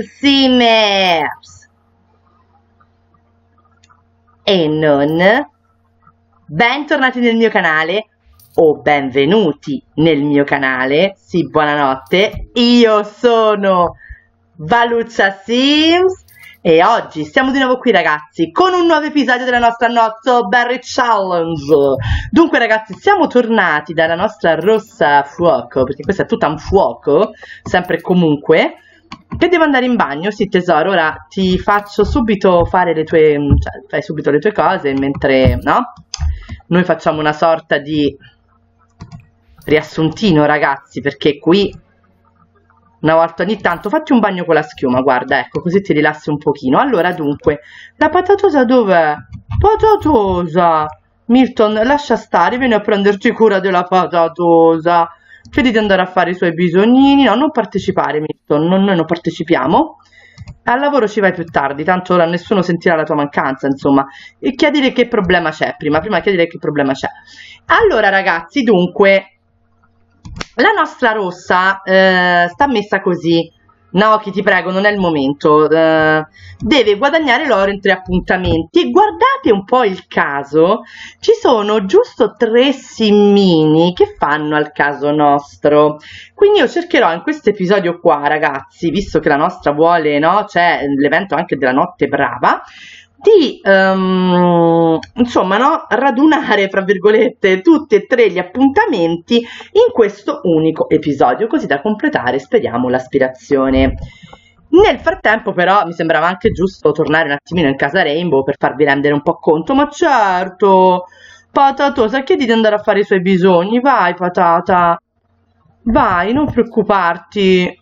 Simers e non. Bentornati nel mio canale o benvenuti nel mio canale. Sì, buonanotte, io sono Valuccia Sims e oggi siamo di nuovo qui ragazzi con un nuovo episodio della nostra Not So Berry Challenge. Dunque ragazzi, siamo tornati dalla nostra rossa fuoco, perché questa è tutta un fuoco, sempre e comunque, che devo andare in bagno. Sì tesoro, ora ti faccio subito fare le tue, cioè fai subito le tue cose, mentre, no? Noi facciamo una sorta di riassuntino ragazzi, perché qui una volta ogni tanto fatti un bagno con la schiuma, guarda, ecco, così ti rilassi un pochino. Allora dunque, la patatosa dov'è? Patatosa! Milton, lascia stare, vieni a prenderti cura della patatosa. Chiedi di andare a fare i suoi bisognini. No, non partecipare Milton, noi non partecipiamo. Al lavoro ci vai più tardi, tanto ora nessuno sentirà la tua mancanza, insomma. E chiedere che problema c'è prima chiedere che problema c'è. Allora ragazzi, dunque, la nostra rossa sta messa così. Naoki, ti prego, non è il momento. Deve guadagnare l'oro in 3 appuntamenti. E guardate un po' il caso. Ci sono giusto 3 simmini che fanno al caso nostro. Quindi io cercherò in questo episodio qua, ragazzi, visto che la nostra vuole, no? C'è l'evento anche della notte brava, di insomma, no, radunare fra virgolette tutti e 3 gli appuntamenti in questo unico episodio, così da completare, speriamo, l'aspirazione. Nel frattempo però mi sembrava anche giusto tornare un attimino in casa Rainbow per farvi rendere un po' conto. Ma certo, patatosa, chiedi di andare a fare i suoi bisogni, vai patata, vai, non preoccuparti.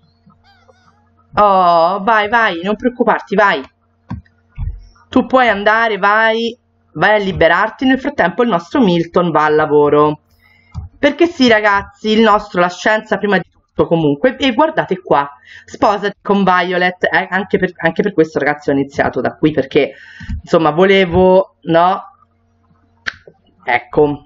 Oh, vai, non preoccuparti, vai. Tu puoi andare, vai a liberarti. Nel frattempo il nostro Milton va al lavoro. Perché sì ragazzi, il nostro, la scienza prima di tutto comunque. E guardate qua, sposati con Violet. Anche per questo ragazzi ho iniziato da qui, perché insomma volevo, no? Ecco,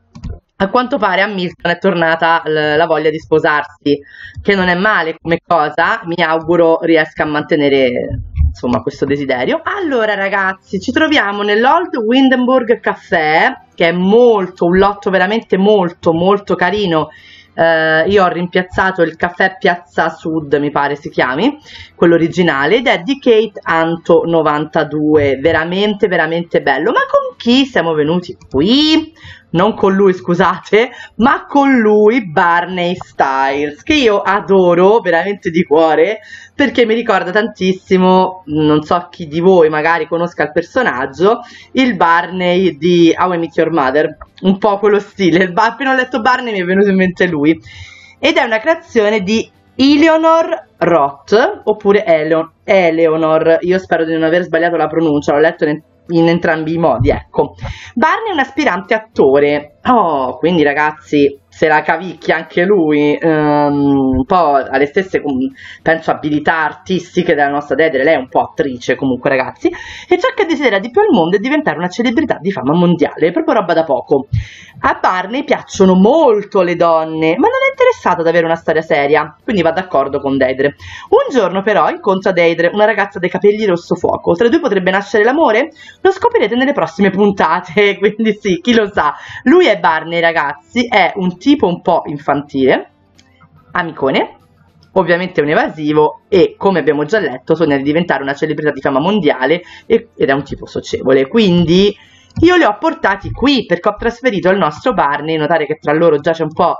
a quanto pare a Milton è tornata la voglia di sposarsi, che non è male come cosa. Mi auguro riesca a mantenere, insomma, questo desiderio. Allora ragazzi, ci troviamo nell'Old Windenburg Caffè, che è un lotto veramente molto carino. Io ho rimpiazzato il caffè Piazza Sud, mi pare si chiami, quello originale, ed è di Kate Anto 92, veramente bello. Ma con chi siamo venuti qui? Non con lui, scusate, ma con lui, Barney Styles, che io adoro veramente di cuore, perché mi ricorda tantissimo, non so chi di voi magari conosca il personaggio, il Barney di How I Met Your Mother, un po' quello stile. Appena ho letto Barney mi è venuto in mente lui, ed è una creazione di Eleanor Roth, oppure Eleanor, io spero di non aver sbagliato la pronuncia, l'ho letto in entrambi i modi, ecco. Barney è un aspirante attore, oh, quindi ragazzi se la cavicchia anche lui, un po' alle stesse, penso, abilità artistiche della nostra Dedre. Lei è un po' attrice comunque ragazzi, e ciò che desidera di più al mondo è diventare una celebrità di fama mondiale, proprio roba da poco. A Barney piacciono molto le donne, ma non è interessato ad avere una storia seria, quindi va d'accordo con Deidre. Un giorno però incontra Deidre, una ragazza dai capelli rosso fuoco. Tra i due potrebbe nascere l'amore? Lo scoprirete nelle prossime puntate, quindi sì, chi lo sa. Lui è Barney ragazzi, è un tipo un po' infantile, amicone, ovviamente un evasivo, e come abbiamo già letto sogna di diventare una celebrità di fama mondiale, ed è un tipo socievole. Quindi io li ho portati qui perché ho trasferito il nostro Barney. Notare che tra loro già c'è un po'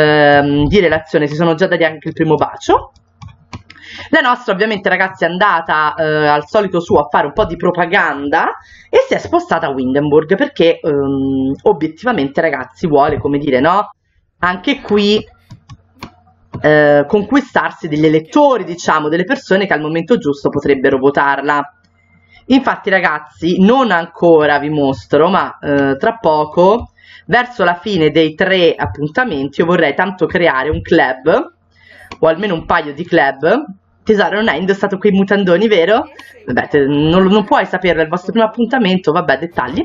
di relazione, si sono già dati anche il primo bacio. La nostra ovviamente ragazzi è andata al solito suo a fare un po' di propaganda e si è spostata a Windenburg perché obiettivamente ragazzi vuole, come dire, no? Anche qui conquistarsi degli elettori, diciamo, delle persone che al momento giusto potrebbero votarla. Infatti ragazzi, non ancora vi mostro, ma tra poco, verso la fine dei 3 appuntamenti, io vorrei tanto creare un club, o almeno un paio di club. Tesoro, non hai indossato quei mutandoni, vero? Vabbè, non puoi saperlo, è il vostro primo appuntamento, vabbè, dettagli.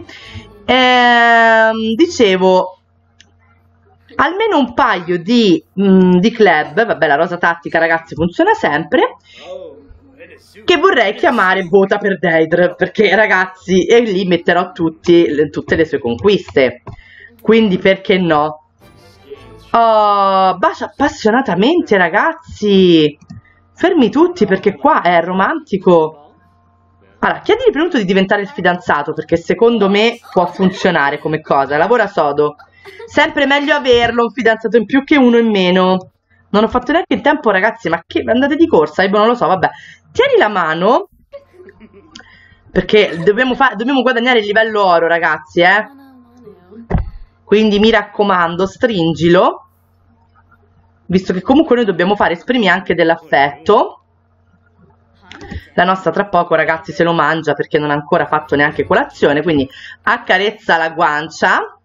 Dicevo, almeno un paio di club. Vabbè, la rosa tattica ragazzi funziona sempre. che vorrei chiamare Vota per Deidre, perché ragazzi, e lì metterò tutte le sue conquiste, quindi perché no? Oh, bacia appassionatamente, ragazzi, fermi tutti perché qua è romantico. Allora, chiedigli prima di diventare il fidanzato, perché secondo me può funzionare come cosa. Lavora sodo. Sempre meglio averlo, un fidanzato in più che uno in meno. Non ho fatto neanche il tempo, ragazzi, ma che andate di corsa? Io non lo so, vabbè. Tieni la mano, perché dobbiamo guadagnare il livello oro, ragazzi, eh. Quindi mi raccomando, stringilo, visto che comunque noi dobbiamo fare, esprimi anche dell'affetto. La nostra tra poco, ragazzi, se lo mangia perché non ha ancora fatto neanche colazione, quindi accarezza la guancia.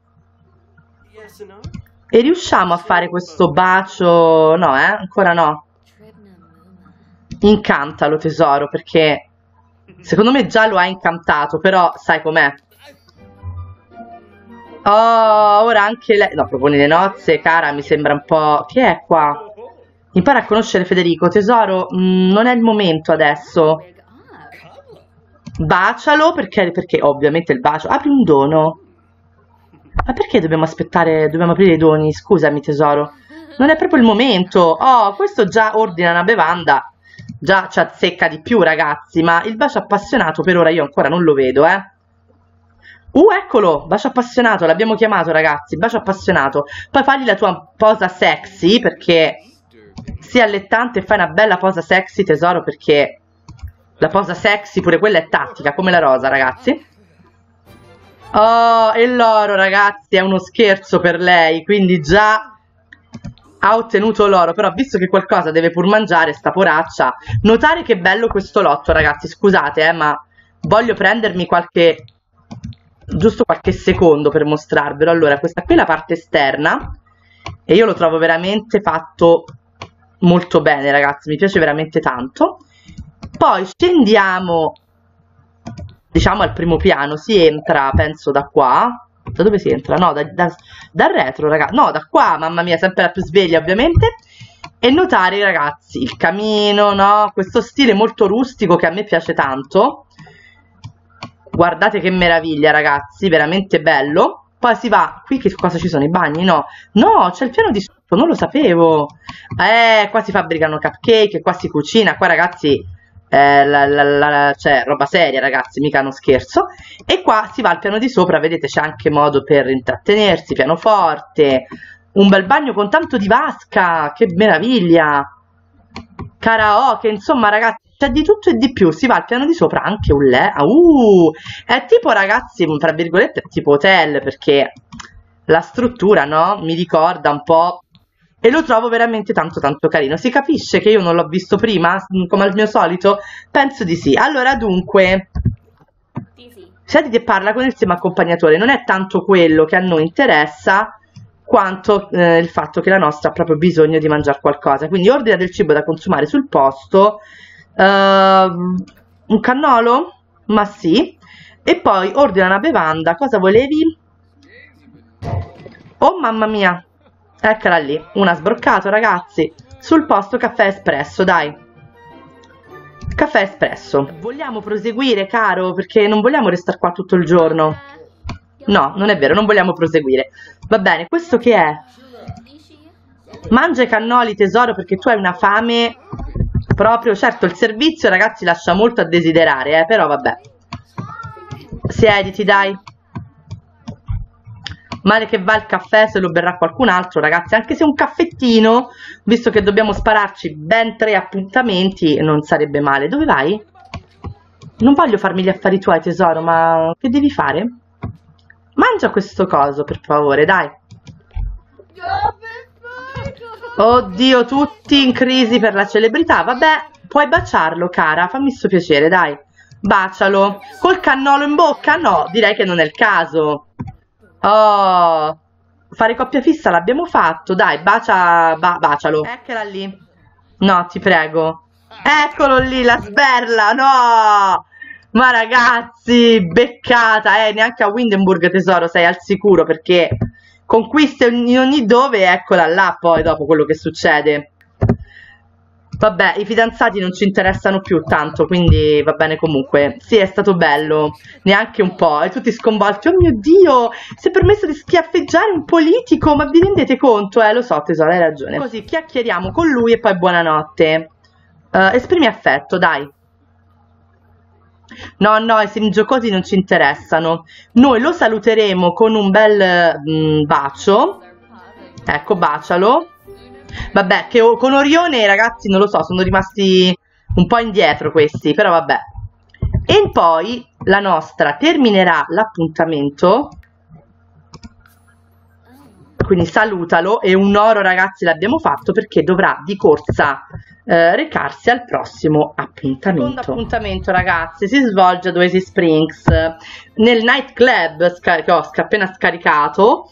E riusciamo a fare questo bacio? No, ancora no. Incantalo, tesoro, perché secondo me già lo ha incantato, però sai com'è. Oh, ora anche lei... No, proponi le nozze, cara, mi sembra un po'... Che è qua? Impara a conoscere Federico, tesoro, non è il momento adesso. Bacialo, perché ovviamente il bacio... Apri un dono. Ma perché dobbiamo aspettare, dobbiamo aprire i doni? Scusami, tesoro. Non è proprio il momento. Oh, questo già ordina una bevanda. Già ci azzecca di più, ragazzi, ma il bacio appassionato per ora io ancora non lo vedo, eh. Eccolo, bacio appassionato, l'abbiamo chiamato, ragazzi, bacio appassionato. Poi fagli la tua posa sexy, perché sia allettante e fai una bella posa sexy, tesoro, perché la posa sexy pure quella è tattica, come la rosa, ragazzi. Oh, e l'oro, ragazzi, è uno scherzo per lei, quindi già ha ottenuto l'oro, però visto che qualcosa deve pur mangiare, sta poraccia. Notare che bello questo lotto, ragazzi, scusate, ma voglio prendermi giusto qualche secondo per mostrarvelo. Allora, questa qui è la parte esterna e io lo trovo veramente fatto molto bene, ragazzi, mi piace veramente tanto. Poi scendiamo, diciamo, al primo piano, si entra, penso, da qua. Da dove si entra? No, dal retro, ragazzi. No, da qua, mamma mia, sempre la più sveglia, ovviamente. E notare, ragazzi, il camino, no? Questo stile molto rustico che a me piace tanto. Guardate che meraviglia, ragazzi, veramente bello. Poi si va, qui che cosa ci sono? I bagni? No, no, c'è il piano di sotto, non lo sapevo. Qua si fabbricano cupcake, qua si cucina, qua, ragazzi... cioè roba seria, ragazzi, mica uno scherzo. E qua si va al piano di sopra, vedete, c'è anche modo per intrattenersi, pianoforte, un bel bagno con tanto di vasca, che meraviglia, karaoke, insomma, ragazzi, c'è di tutto e di più. Si va al piano di sopra, anche un è tipo, ragazzi, tra virgolette, è tipo hotel, perché la struttura, no, mi ricorda un po'. E lo trovo veramente tanto tanto carino. Si capisce che io non l'ho visto prima, come al mio solito? Penso di sì. Allora, dunque, senti che parla con il suo accompagnatore. Non è tanto quello che a noi interessa, quanto il fatto che la nostra ha proprio bisogno di mangiare qualcosa. Quindi ordina del cibo da consumare sul posto. Un cannolo? Ma sì. E poi ordina una bevanda. Cosa volevi? Oh, mamma mia! Eccola lì, una sbroccato, ragazzi. Sul posto caffè espresso, dai. Caffè espresso. Vogliamo proseguire, caro? Perché non vogliamo restare qua tutto il giorno. No, non è vero, non vogliamo proseguire. Va bene, questo che è? Mangia i cannoli, tesoro, perché tu hai una fame proprio... Certo, il servizio, ragazzi, lascia molto a desiderare, però vabbè. Siediti, dai. Male che va il caffè se lo berrà qualcun altro, ragazzi, anche se un caffettino, visto che dobbiamo spararci ben 3 appuntamenti, non sarebbe male. Dove vai? Non voglio farmi gli affari tuoi, tesoro, ma che devi fare? Mangia questo coso, per favore, dai. Oddio, tutti in crisi per la celebrità. Vabbè, puoi baciarlo, cara, fammi sto piacere, dai. Bacialo. Col cannolo in bocca? No, direi che non è il caso. Oh, fare coppia fissa l'abbiamo fatto, dai, bacialo. Eccola lì. No, ti prego. Eccolo lì, la sberla, no. Ma ragazzi, beccata, neanche a Windenburg, tesoro, sei al sicuro, perché conquiste in ogni dove, eccola là poi dopo quello che succede. Vabbè, i fidanzati non ci interessano più tanto, quindi va bene comunque. Sì, è stato bello, neanche un po'. E tutti sconvolti, oh mio Dio, si è permesso di schiaffeggiare un politico, ma vi rendete conto? Lo so, tesoro, hai ragione. Così chiacchieriamo con lui e poi buonanotte. Esprimi affetto, dai. No, no, i sim giocosi non ci interessano. Noi lo saluteremo con un bel bacio. Ecco, bacialo. Vabbè, che con Orione, ragazzi, non lo so, sono rimasti un po' indietro questi, però vabbè. E poi la nostra terminerà l'appuntamento. Quindi salutalo, e un oro, ragazzi, l'abbiamo fatto perché dovrà di corsa recarsi al prossimo appuntamento. Il secondo appuntamento, ragazzi, si svolge ad Oasis Springs, nel nightclub che ho appena scaricato,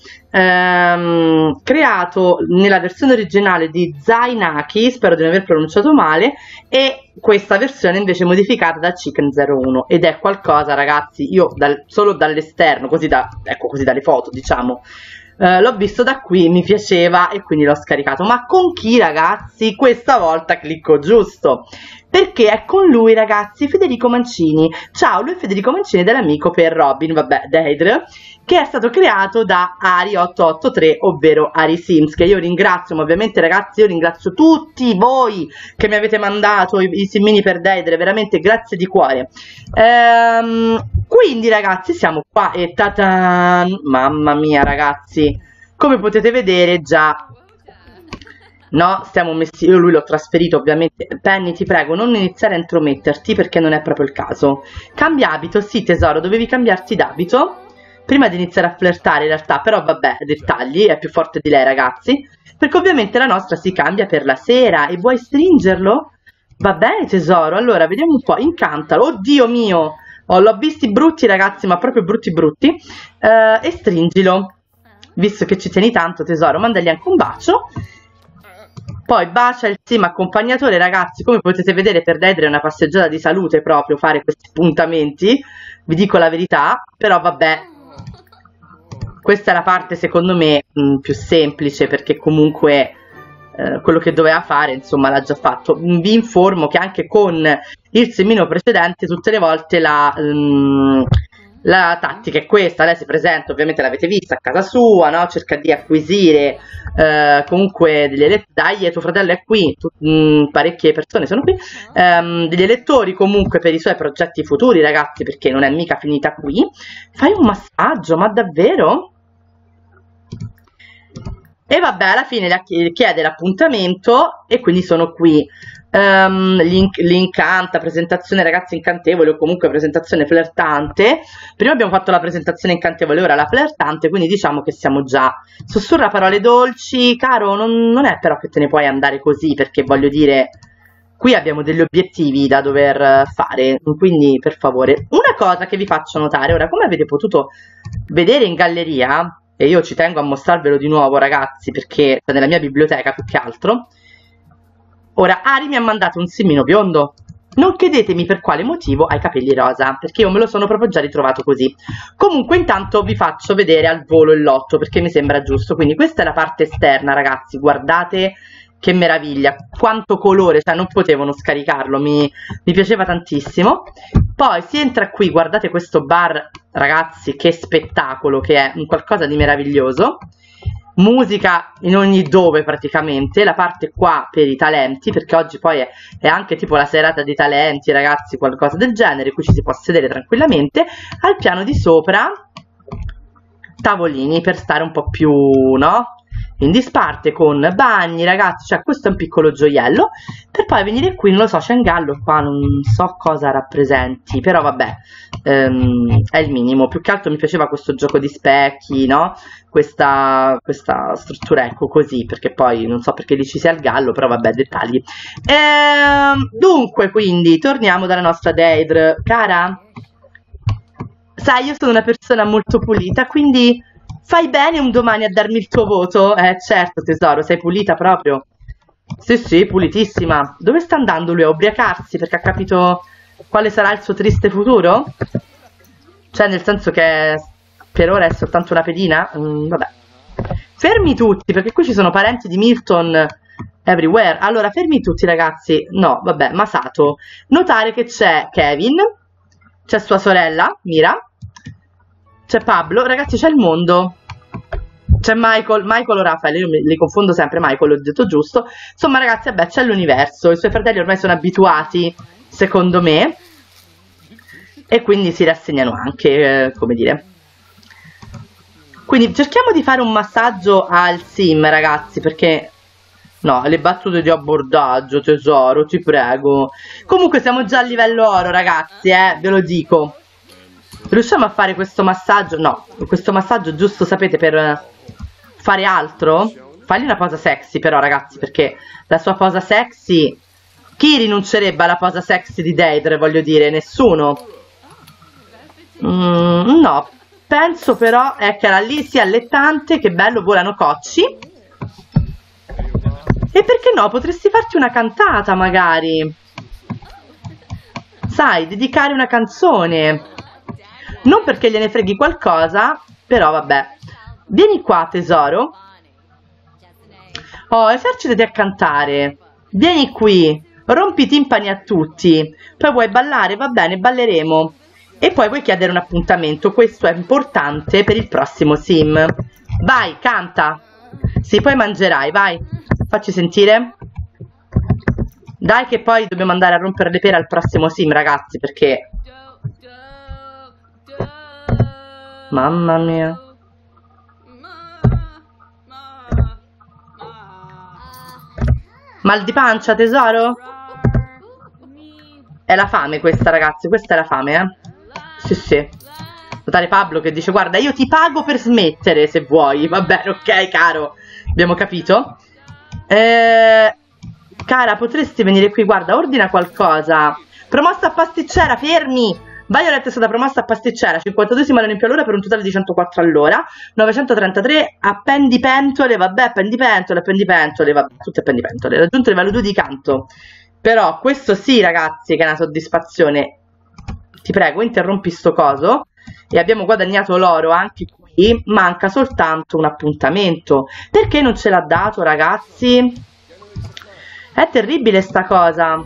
creato nella versione originale di Zainaki, spero di non aver pronunciato male, e questa versione invece modificata da Chicken 01, ed è qualcosa, ragazzi, io solo dall'esterno, così dalle foto, diciamo, l'ho visto da qui, mi piaceva e quindi l'ho scaricato. Ma con chi, ragazzi? Questa volta clicco giusto, perché è con lui, ragazzi, Federico Mancini. Ciao, lui è Federico Mancini, dell'amico per Robin, vabbè, Deidre, che è stato creato da Ari883, ovvero Ari Sims, che io ringrazio. Ma ovviamente, ragazzi, io ringrazio tutti voi che mi avete mandato i simmini per Deidre, veramente grazie di cuore. Quindi, ragazzi, siamo qua e tatan, mamma mia, ragazzi, come potete vedere già, no, stiamo messi, io lui l'ho trasferito ovviamente. Penny, ti prego, non iniziare a intrometterti perché non è proprio il caso. Cambia abito, sì tesoro, dovevi cambiarti d'abito prima di iniziare a flirtare in realtà, però vabbè, dettagli, è più forte di lei, ragazzi, perché ovviamente la nostra si cambia per la sera. E vuoi stringerlo? Va bene tesoro, allora vediamo un po', incantalo, oddio mio. Oh, l'ho visti brutti, ragazzi, ma proprio brutti brutti, e stringilo, visto che ci tieni tanto tesoro, mandagli anche un bacio. Poi bacia il sim accompagnatore, ragazzi, come potete vedere per Deidre è una passeggiata di salute proprio fare questi appuntamenti, vi dico la verità, però vabbè, questa è la parte secondo me più semplice, perché comunque quello che doveva fare, insomma, l'ha già fatto. Vi informo che anche con il semino precedente tutte le volte la tattica è questa: lei si presenta, ovviamente l'avete vista a casa sua, no? Cerca di acquisire comunque degli elettori. Dai, tuo fratello è qui, parecchie persone sono qui, degli elettori comunque per i suoi progetti futuri, ragazzi, perché non è mica finita qui. Fai un massaggio, ma davvero? E vabbè, alla fine le chiede l'appuntamento e quindi sono qui. L'incanta, presentazione, ragazzi, incantevole, o comunque presentazione flirtante. Prima abbiamo fatto la presentazione incantevole, ora la flirtante, quindi diciamo che siamo già. Sussurra parole dolci, caro, non è però che te ne puoi andare così, perché voglio dire, qui abbiamo degli obiettivi da dover fare, quindi per favore. Una cosa che vi faccio notare, ora, come avete potuto vedere in galleria, e io ci tengo a mostrarvelo di nuovo, ragazzi, perché è nella mia biblioteca più che altro. Ora, Ari mi ha mandato un simmino biondo. Non chiedetemi per quale motivo ha i capelli rosa, perché io me lo sono proprio già ritrovato così. Comunque intanto vi faccio vedere al volo il lotto, perché mi sembra giusto. Quindi questa è la parte esterna, ragazzi, guardate che meraviglia, quanto colore, cioè non potevano scaricarlo, mi piaceva tantissimo. Poi si entra qui, guardate questo bar, ragazzi, che spettacolo, che è un qualcosa di meraviglioso. Musica in ogni dove praticamente, la parte qua per i talenti, perché oggi poi è anche tipo la serata dei talenti, ragazzi, qualcosa del genere, qui ci si può sedere tranquillamente. Al piano di sopra tavolini per stare un po' più, no? In disparte, con bagni, ragazzi, cioè questo è un piccolo gioiello. Per poi venire qui, non lo so, c'è un gallo qua, non so cosa rappresenti, però vabbè, è il minimo. Più che altro mi piaceva questo gioco di specchi, no? Questa struttura, ecco, così, perché poi non so perché lì ci sia il gallo, però vabbè, dettagli. Dunque, quindi, torniamo dalla nostra Deidre. Cara, sai, io sono una persona molto pulita, quindi fai bene un domani a darmi il tuo voto? Certo tesoro, sei pulita proprio. Sì, sì, pulitissima. Dove sta andando lui? A ubriacarsi perché ha capito quale sarà il suo triste futuro? Cioè, nel senso che per ora è soltanto una pedina? Vabbè. Fermi tutti, perché qui ci sono parenti di Milton Everywhere. Allora, fermi tutti ragazzi. No, vabbè, Masato. Notare che c'è Kevin, c'è sua sorella, Mira, c'è Pablo, ragazzi c'è il mondo. C'è Michael o Raffaele, io li confondo sempre, Michael, l'ho detto giusto. Insomma ragazzi, vabbè, c'è l'universo. I suoi fratelli ormai sono abituati, secondo me, e quindi si rassegnano anche, come dire. Quindi cerchiamo di fare un massaggio al sim, ragazzi, perché... No, le battute di abbordaggio, tesoro, ti prego. Comunque siamo già a livello oro, ragazzi, ve lo dico. Riusciamo a fare questo massaggio? No, questo massaggio giusto, sapete, per fare altro? Fagli una posa sexy però, ragazzi, perché la sua posa sexy... Chi rinuncerebbe alla posa sexy di Deidre, voglio dire? Nessuno. No, penso però, eccola lì, sia allettante, che bello, volano cocci. E perché no? Potresti farti una cantata, magari. Sai, dedicare una canzone. Non perché gliene freghi qualcosa, però vabbè. Vieni qua, tesoro. Oh, esercitati a cantare. Vieni qui. Rompi i timpani a tutti. Poi vuoi ballare? Va bene, balleremo. E poi vuoi chiedere un appuntamento. Questo è importante per il prossimo sim. Vai, canta. Sì, poi mangerai, vai. Facci sentire. Dai che poi dobbiamo andare a rompere le pere al prossimo sim, ragazzi, perché... Mamma mia. Mal di pancia, tesoro? È la fame questa, ragazzi, questa è la fame, Sì, sì. Notare Pablo che dice, guarda, io ti pago per smettere se vuoi. Va bene, ok, caro. Abbiamo capito? Cara, potresti venire qui? Guarda, ordina qualcosa. Promossa a pasticcera, fermi! Violet è stata promossa a pasticcera, 52esima all'Olimpia all'ora per un totale di 104 all'ora, 933 appendipentole, vabbè, appendipentole, vabbè, tutte appendipentole. Raggiunto il livello 2 di canto. Però questo sì, ragazzi, che è una soddisfazione. Ti prego, interrompi sto coso. E abbiamo guadagnato l'oro anche qui. Manca soltanto un appuntamento. Perché non ce l'ha dato, ragazzi? È terribile sta cosa.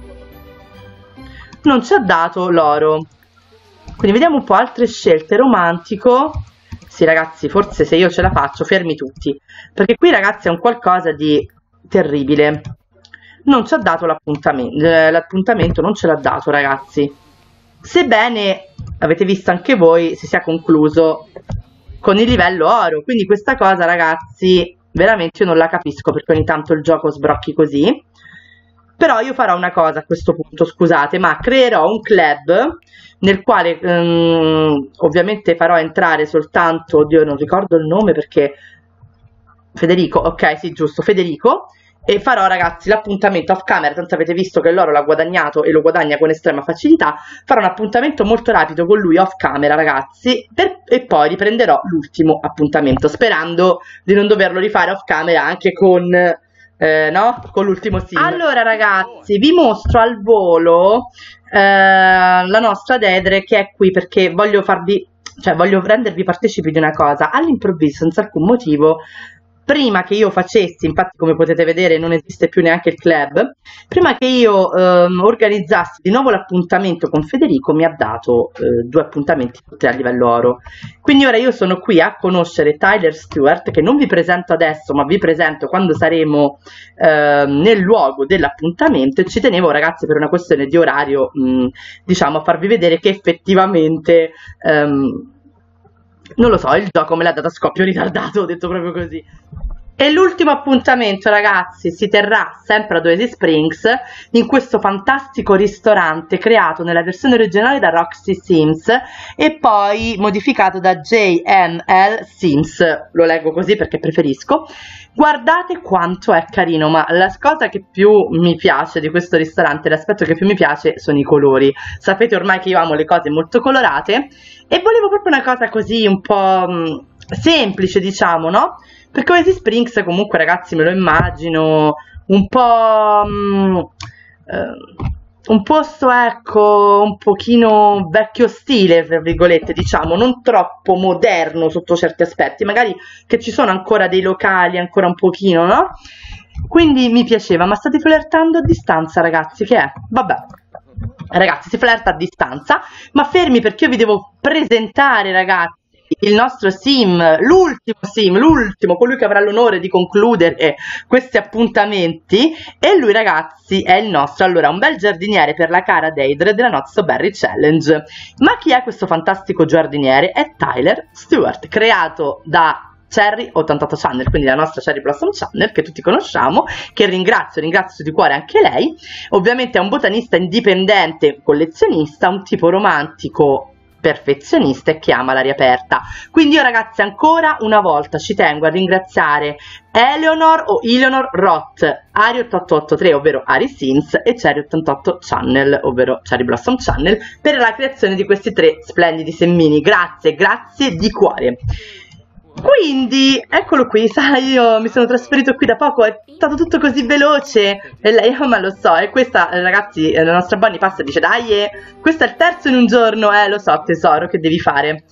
Non ci ha dato l'oro. Quindi vediamo un po' altre scelte. Romantico. Sì, ragazzi, forse se io ce la faccio, fermi tutti. Perché qui, ragazzi, è un qualcosa di terribile. Non ci ha dato l'appuntamento. L'appuntamento non ce l'ha dato, ragazzi. Sebbene, avete visto anche voi, si sia concluso con il livello oro. Quindi questa cosa, ragazzi, veramente io non la capisco, perché ogni tanto il gioco sbrocchi così. Però io farò una cosa a questo punto, scusate, ma creerò un club nel quale ovviamente farò entrare soltanto, oddio non ricordo il nome perché... Federico, ok, sì, giusto, Federico. E farò, ragazzi, l'appuntamento off camera, tanto avete visto che l'oro l'ha guadagnato e lo guadagna con estrema facilità. Farò un appuntamento molto rapido con lui off camera, ragazzi, e poi riprenderò l'ultimo appuntamento, sperando di non doverlo rifare off camera anche con... no? Con l'ultimo sim. Allora, ragazzi, vi mostro al volo la nostra Deidre che è qui perché voglio farvi... Cioè, voglio rendervi partecipi di una cosa. All'improvviso, senza alcun motivo... Prima che io facessi, infatti come potete vedere non esiste più neanche il club, prima che io organizzassi di nuovo l'appuntamento con Federico mi ha dato 2 appuntamenti tutti a livello oro. Quindi ora io sono qui a conoscere Tyler Stewart, che non vi presento adesso ma vi presento quando saremo nel luogo dell'appuntamento, e ci tenevo, ragazzi, per una questione di orario, diciamo, a farvi vedere che effettivamente... non lo so, il gioco me l'ha dato a scoppio ritardato, ho detto proprio così. E l'ultimo appuntamento, ragazzi, si terrà sempre ad Oasis Springs, in questo fantastico ristorante creato nella versione originale da Roxy Sims e poi modificato da JML Sims. Lo leggo così perché preferisco. Guardate quanto è carino, ma la cosa che più mi piace di questo ristorante, l'aspetto che più mi piace sono i colori. Sapete ormai che io amo le cose molto colorate e volevo proprio una cosa così un po' semplice, diciamo, no? Perché Oasis Springs comunque, ragazzi, me lo immagino un po' un posto, ecco, un pochino vecchio stile, tra virgolette, diciamo, non troppo moderno sotto certi aspetti, magari che ci sono ancora dei locali ancora un pochino, no? Quindi mi piaceva, ma state flirtando a distanza, ragazzi, che è? Vabbè. Ragazzi, si flirta a distanza, ma fermi perché io vi devo presentare, ragazzi, il nostro sim, l'ultimo, colui che avrà l'onore di concludere questi appuntamenti. E lui, ragazzi, è il nostro, allora, un bel giardiniere per la cara Deidre della Not So Berry Challenge. Ma chi è questo fantastico giardiniere? È Tyler Stewart, creato da Cherry 88 Channel, quindi la nostra Cherry Blossom Channel che tutti conosciamo, che ringrazio di cuore anche lei. Ovviamente è un botanista indipendente, collezionista, un tipo romantico perfezionista e che ama l'aria aperta. Quindi io, ragazzi, ancora una volta ci tengo a ringraziare Eleanor Roth, Ari 883 ovvero Ari Sims e Cherry 88 Channel ovvero Cherry Blossom Channel per la creazione di questi 3 splendidi semmini. Grazie di cuore. Quindi, eccolo qui, sai, io mi sono trasferito qui da poco, è stato tutto così veloce, e lei, ma lo so, e questa, ragazzi, la nostra Bonnie passa e dice, dai, questo è il terzo in un giorno, lo so, tesoro, che devi fare?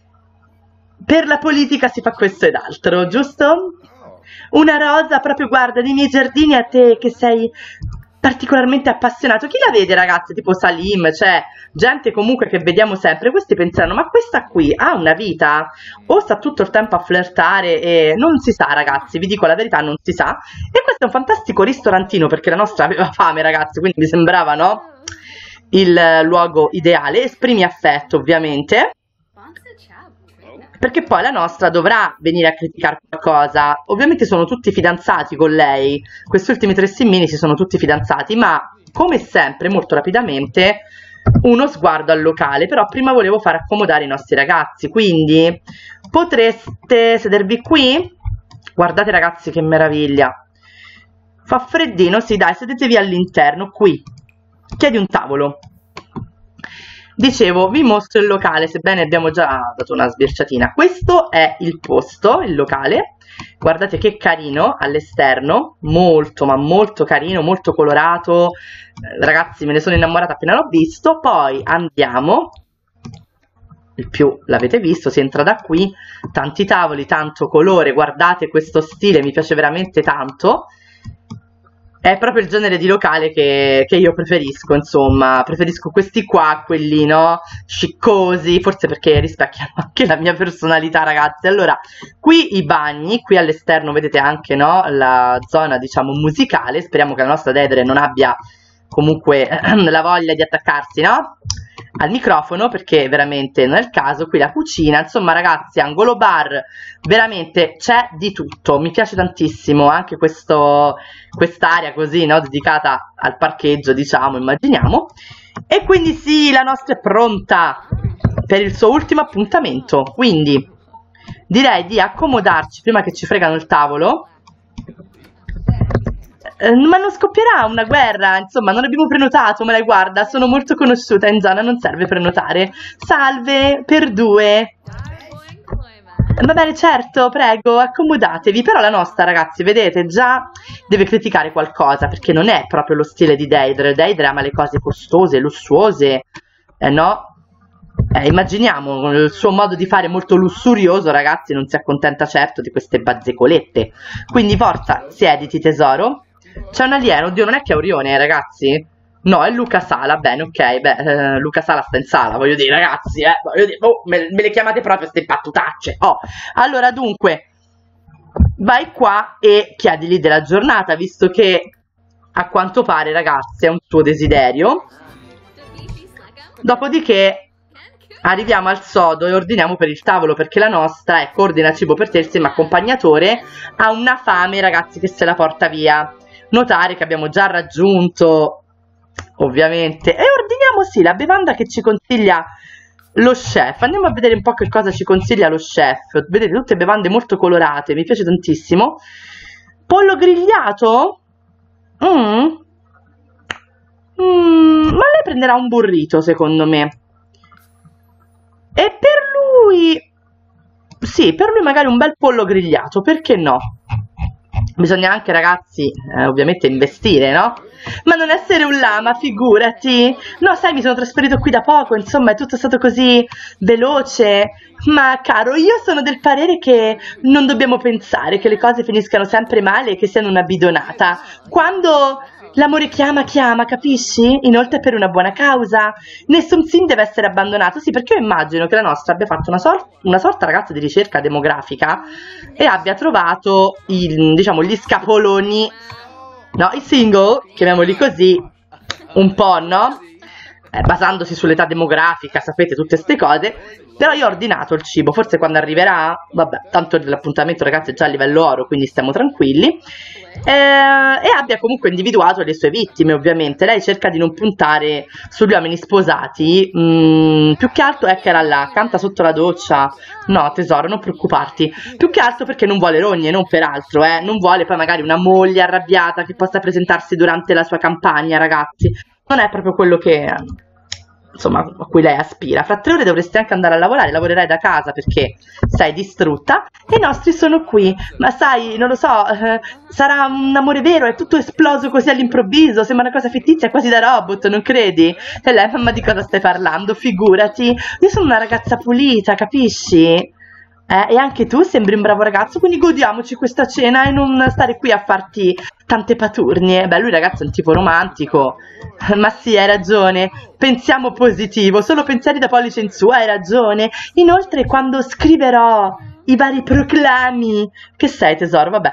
Per la politica si fa questo ed altro, giusto? Una rosa, proprio, guarda, nei miei giardini a te, che sei particolarmente appassionato. Chi la vede, ragazzi? Tipo Salim, cioè gente comunque che vediamo sempre. Questi pensano, ma questa qui ha una vita? O sta tutto il tempo a flirtare e non si sa, ragazzi, vi dico la verità, non si sa. E questo è un fantastico ristorantino perché la nostra aveva fame, ragazzi, quindi mi sembrava, no? Il luogo ideale. Esprimi affetto, ovviamente, perché poi la nostra dovrà venire a criticare qualcosa. Ovviamente sono tutti fidanzati con lei, questi ultimi 3 simmini si sono tutti fidanzati, ma come sempre molto rapidamente uno sguardo al locale. Però prima volevo far accomodare i nostri ragazzi, quindi potreste sedervi qui. Guardate, ragazzi, che meraviglia, fa freddino, sì, dai, sedetevi all'interno qui, chiedi un tavolo. Dicevo, vi mostro il locale, sebbene abbiamo già dato una sbirciatina. Questo è il posto, il locale. Guardate che carino all'esterno, molto ma molto carino, molto colorato. Ragazzi, me ne sono innamorata appena l'ho visto. Poi andiamo, il più l'avete visto, si entra da qui, tanti tavoli, tanto colore, guardate questo stile, mi piace veramente tanto. È proprio il genere di locale che io preferisco, insomma, preferisco questi qua a quelli, no, sciccosi, forse perché rispecchiano anche la mia personalità, ragazzi. Allora, qui i bagni, qui all'esterno vedete anche, no, la zona, diciamo, musicale. Speriamo che la nostra Deidre non abbia comunque la voglia di attaccarsi, no, al microfono, perché veramente non è il caso. Qui la cucina, insomma, ragazzi, angolo bar, veramente c'è di tutto. Mi piace tantissimo anche quest'area così, no, dedicata al parcheggio, diciamo, immaginiamo. E quindi sì, la nostra è pronta per il suo ultimo appuntamento, quindi direi di accomodarci prima che ci fregano il tavolo. Ma non scoppierà una guerra, insomma, non abbiamo prenotato, me la guarda, sono molto conosciuta in zona, non serve prenotare. Salve, per 2. Va bene, certo, prego, accomodatevi. Però la nostra, ragazzi, vedete, già deve criticare qualcosa, perché non è proprio lo stile di Deidre. Deidre ama le cose costose, lussuose, no? Immaginiamo il suo modo di fare molto lussurioso, ragazzi, non si accontenta certo di queste bazzecolette. Quindi forza, siediti, tesoro. C'è un alieno, oddio, non è che è Orione, ragazzi? No, è Luca Sala, bene, ok, beh, Luca Sala sta in sala, voglio dire, ragazzi, voglio dire, oh, me le chiamate proprio ste battutacce, oh. Allora, dunque, vai qua e chiedigli della giornata, visto che a quanto pare, ragazzi, è un suo desiderio. Dopodiché arriviamo al sodo e ordiniamo per il tavolo, perché la nostra, ecco, ordina cibo per te insieme accompagnatore, ha una fame, ragazzi, che se la porta via. Notare che abbiamo già raggiunto, ovviamente, e ordiniamo, sì, la bevanda che ci consiglia lo chef. Andiamo a vedere un po' che cosa ci consiglia lo chef. Vedete, tutte bevande molto colorate, mi piace tantissimo. Pollo grigliato? Ma lei prenderà un burrito, secondo me. E per lui, sì, per lui magari un bel pollo grigliato, perché no? Bisogna anche, ragazzi, ovviamente investire, no? Ma non essere un lama, figurati. No, sai, mi sono trasferito qui da poco, insomma, è tutto stato così veloce. Ma caro, io sono del parere che non dobbiamo pensare che le cose finiscano sempre male e che siano una bidonata. Quando l'amore chiama, chiama, capisci? Inoltre per una buona causa. Nessun sim deve essere abbandonato. Sì, perché io immagino che la nostra abbia fatto una sorta, ragazza, di ricerca demografica e abbia trovato, diciamo, gli scapoloni, no, i single, chiamiamoli così, un po', no? Basandosi sull'età demografica, sapete, tutte queste cose. Però io ho ordinato il cibo, forse quando arriverà, vabbè, tanto l'appuntamento, ragazzi, è già a livello oro, quindi stiamo tranquilli. E abbia comunque individuato le sue vittime, ovviamente. Lei cerca di non puntare sugli uomini sposati, più che altro è che era là, canta sotto la doccia. No, tesoro, non preoccuparti. Più che altro perché non vuole rogne, non per altro, non vuole poi magari una moglie arrabbiata che possa presentarsi durante la sua campagna, ragazzi. Non è proprio quello che, insomma, a cui lei aspira. Fra 3 ore dovresti anche andare a lavorare, lavorerai da casa perché sei distrutta e i nostri sono qui. Ma sai, non lo so, sarà un amore vero, è tutto esploso così all'improvviso, sembra una cosa fittizia, quasi da robot, non credi? E lei, mamma, di cosa stai parlando? Figurati, io sono una ragazza pulita, capisci? E anche tu sembri un bravo ragazzo, quindi godiamoci questa cena e non stare qui a farti tante paturnie. Beh, lui, ragazzo, è un tipo romantico. Ma sì, hai ragione, pensiamo positivo, solo pensieri da pollice in su, hai ragione. Inoltre, quando scriverò i vari proclami, che sei, tesoro, vabbè,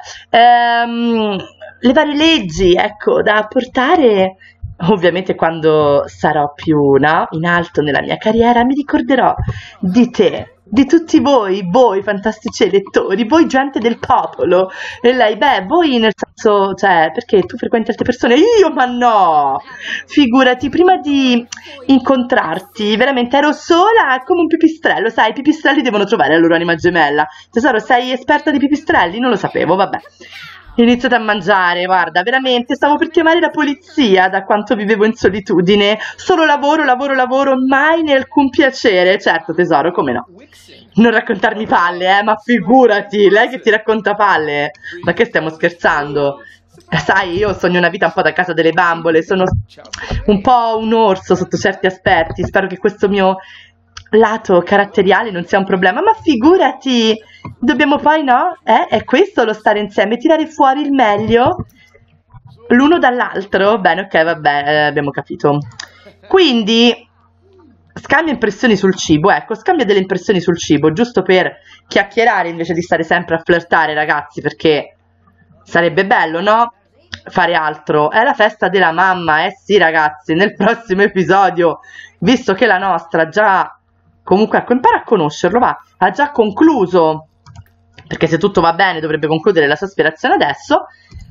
le varie leggi, ecco, da portare, ovviamente quando sarò più, no, in alto nella mia carriera, mi ricorderò di te, di tutti voi fantastici elettori, voi gente del popolo. E lei, beh, voi nel senso, cioè, perché tu frequenti altre persone? Io, ma no! Figurati, prima di incontrarti, veramente ero sola come un pipistrello, sai, i pipistrelli devono trovare la loro anima gemella. Tesoro, sei esperta di pipistrelli? Non lo sapevo, vabbè. Iniziate a mangiare, guarda, veramente stavo per chiamare la polizia da quanto vivevo in solitudine. Solo lavoro, lavoro, lavoro, mai né alcun piacere. Certo, tesoro, come no? Non raccontarmi palle, ma figurati, lei che ti racconta palle. Ma che stiamo scherzando? Sai, io sogno una vita un po' da casa delle bambole, sono un po' un orso sotto certi aspetti. Spero che questo mio lato caratteriale non sia un problema, ma figurati, dobbiamo poi, no? È questo lo stare insieme, tirare fuori il meglio l'uno dall'altro. Bene, ok, vabbè, abbiamo capito. Quindi scambia impressioni sul cibo, ecco, scambia delle impressioni sul cibo, giusto per chiacchierare invece di stare sempre a flirtare, ragazzi, perché sarebbe bello, no? Fare altro. È la festa della mamma, sì, ragazzi, nel prossimo episodio, visto che la nostra già, comunque, ecco, impara a conoscerlo, va, ha già concluso, perché se tutto va bene dovrebbe concludere la sua aspirazione adesso.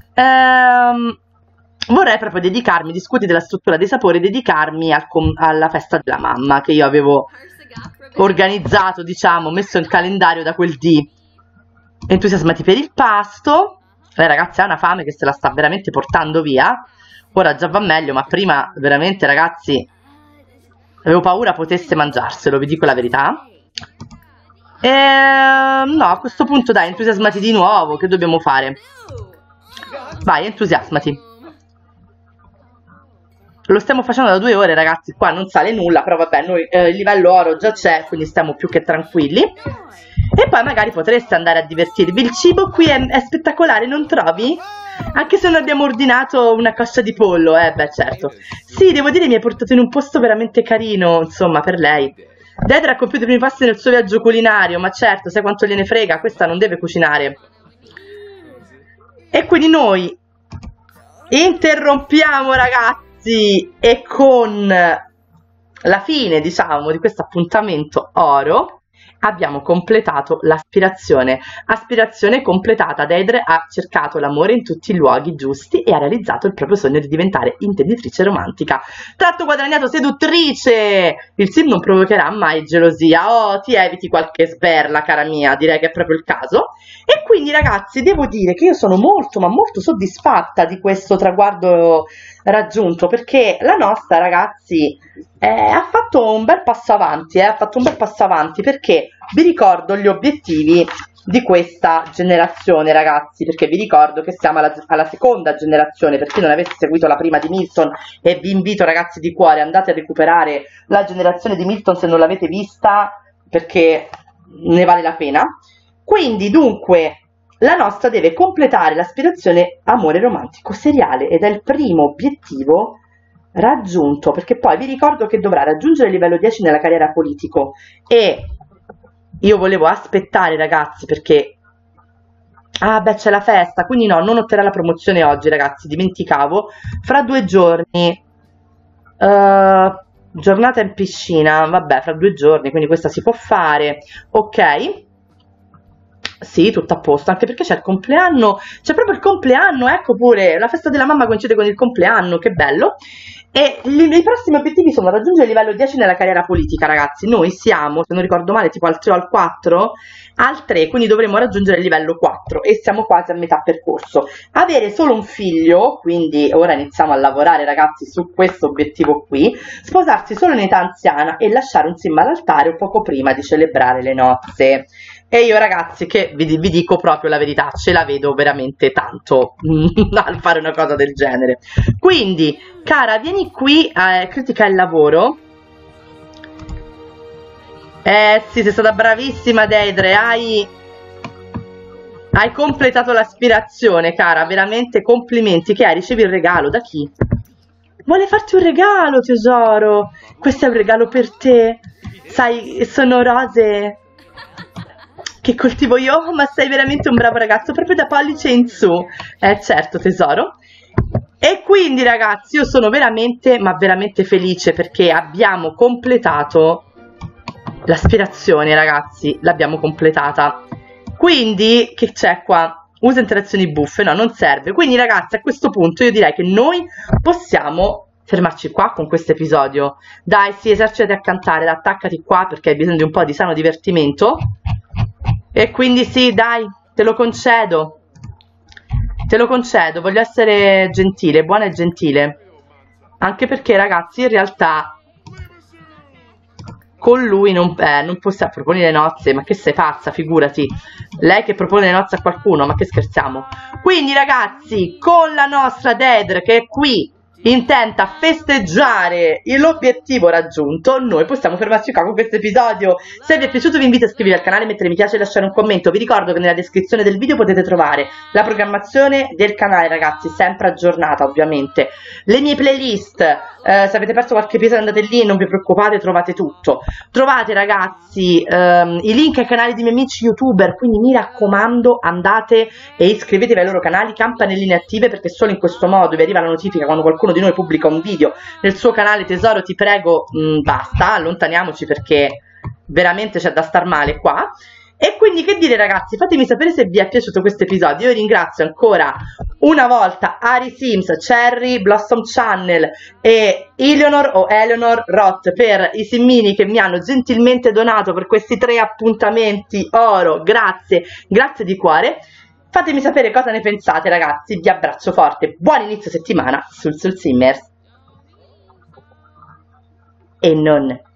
Vorrei proprio dedicarmi, discuti della struttura dei sapori, dedicarmi alla festa della mamma che io avevo organizzato, diciamo, messo in calendario da quel dì. Entusiasmati per il pasto. Lei, ragazzi, ha una fame che se la sta veramente portando via. Ora già va meglio, ma prima veramente, ragazzi, avevo paura potesse mangiarselo, vi dico la verità. No, a questo punto dai, entusiasmati di nuovo, che dobbiamo fare? Vai, entusiasmati. Lo stiamo facendo da 2 ore, ragazzi, qua non sale nulla, però vabbè, noi il livello oro già c'è, quindi stiamo più che tranquilli. E poi magari potreste andare a divertirvi. Il cibo qui è spettacolare, non trovi? Anche se non abbiamo ordinato una coscia di pollo, beh, certo. Sì, devo dire mi hai portato in un posto veramente carino, insomma, per lei. Dedra ha compiuto i primi passi nel suo viaggio culinario, ma certo, sai quanto gliene frega, questa non deve cucinare. E quindi noi interrompiamo, ragazzi, e con la fine, diciamo, di questo appuntamento oro abbiamo completato l'aspirazione. Aspirazione completata. Deidre ha cercato l'amore in tutti i luoghi giusti e ha realizzato il proprio sogno di diventare intenditrice romantica. Tratto guadagnato seduttrice. Il sim non provocherà mai gelosia. Oh, ti eviti qualche sberla, cara mia, direi che è proprio il caso. E quindi, ragazzi, devo dire che io sono molto, ma molto soddisfatta di questo traguardo raggiunto, perché la nostra, ragazzi, ha fatto un bel passo avanti, perché vi ricordo gli obiettivi di questa generazione, ragazzi, perché vi ricordo che siamo alla seconda generazione. Per chi non avesse seguito la prima di Milton, e vi invito, ragazzi, di cuore, andate a recuperare la generazione di Milton se non l'avete vista, perché ne vale la pena. Quindi, dunque, la nostra deve completare l'aspirazione amore romantico seriale, ed è il primo obiettivo raggiunto, perché poi vi ricordo che dovrà raggiungere il livello 10 nella carriera politico. E io volevo aspettare, ragazzi, perché beh, c'è la festa, quindi no, non otterrà la promozione oggi, ragazzi, dimenticavo. Fra 2 giorni, giornata in piscina, vabbè, fra 2 giorni, quindi questa si può fare, ok. Sì, tutto a posto, anche perché c'è il compleanno, c'è proprio il compleanno, ecco pure, la festa della mamma coincide con il compleanno, che bello. E i prossimi obiettivi sono raggiungere il livello 10 nella carriera politica, ragazzi. Noi siamo, se non ricordo male, tipo al 3 o al 4, al 3, quindi dovremo raggiungere il livello 4 e siamo quasi a metà percorso. Avere solo un figlio, quindi ora iniziamo a lavorare, ragazzi, su questo obiettivo qui. Sposarsi solo in età anziana e lasciare un sim all'altare poco prima di celebrare le nozze. E io, ragazzi, che vi dico proprio la verità, ce la vedo veramente tanto al fare una cosa del genere. Quindi, cara, vieni qui a critica il lavoro. Sì, sei stata bravissima, Deidre, hai completato l'aspirazione, cara, veramente complimenti. Che hai? Ricevi il regalo, da chi? Vuole farti un regalo, tesoro. Questo è un regalo per te. Sai, sono rose che coltivo io, ma sei veramente un bravo ragazzo, proprio da pollice in su. Certo, tesoro. E quindi, ragazzi, io sono veramente, ma veramente felice, perché abbiamo completato l'aspirazione, ragazzi, l'abbiamo completata. Quindi, che c'è qua? Usa interazioni buffe, no, non serve. Quindi, ragazzi, a questo punto io direi che noi possiamo fermarci qua con questo episodio. Dai, sì, esercitati a cantare, attaccati qua perché hai bisogno di un po' di sano divertimento. E quindi sì, dai, te lo concedo, voglio essere gentile, buona e gentile, anche perché, ragazzi, in realtà con lui non possiamo proporre le nozze, ma che sei pazza, figurati, lei che propone le nozze a qualcuno, ma che scherziamo. Quindi, ragazzi, con la nostra Deidre che è qui, intenta a festeggiare l'obiettivo raggiunto, noi possiamo fermarci qua con questo episodio. Se vi è piaciuto vi invito a iscrivervi al canale, mettere mi piace e lasciare un commento. Vi ricordo che nella descrizione del video potete trovare la programmazione del canale, ragazzi, sempre aggiornata ovviamente, le mie playlist, se avete perso qualche episodio andate lì, non vi preoccupate, trovate tutto. Trovate, ragazzi, i link ai canali dei miei amici youtuber, quindi mi raccomando andate e iscrivetevi ai loro canali, campanelline attive, perché solo in questo modo vi arriva la notifica quando qualcuno di noi pubblica un video nel suo canale. Tesoro, ti prego, basta, allontaniamoci perché veramente c'è da star male qua. E quindi, che dire, ragazzi, fatemi sapere se vi è piaciuto questo episodio. Io ringrazio ancora una volta Ari Sims, Cherry Blossom Channel e Eleanor Roth per i simmini che mi hanno gentilmente donato per questi 3 appuntamenti oro. Grazie, grazie di cuore. Fatemi sapere cosa ne pensate, ragazzi, vi abbraccio forte, buon inizio settimana sul Simmers. E non